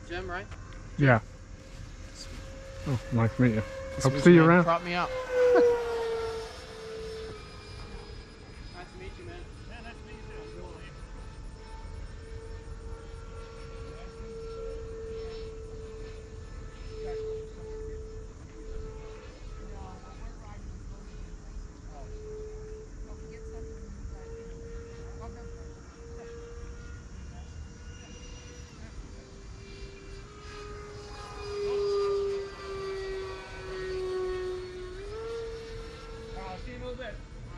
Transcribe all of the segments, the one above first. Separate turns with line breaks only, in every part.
Jim, right?
Yeah. Oh, nice to meet you.
Nice
Hope
to
to
meet
see you
man.
around.
Prop me up. Nice to meet you, man.
Yeah, nice to meet you too. I'll see you in a little bit.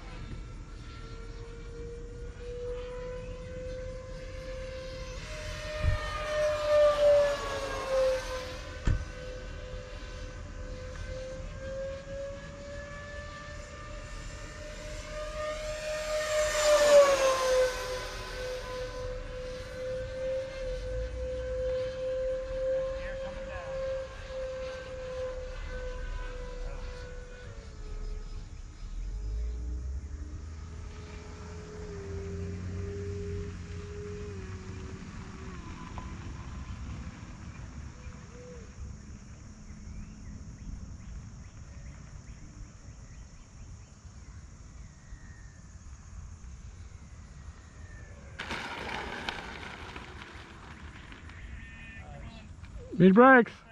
Air coming down.
Need brakes.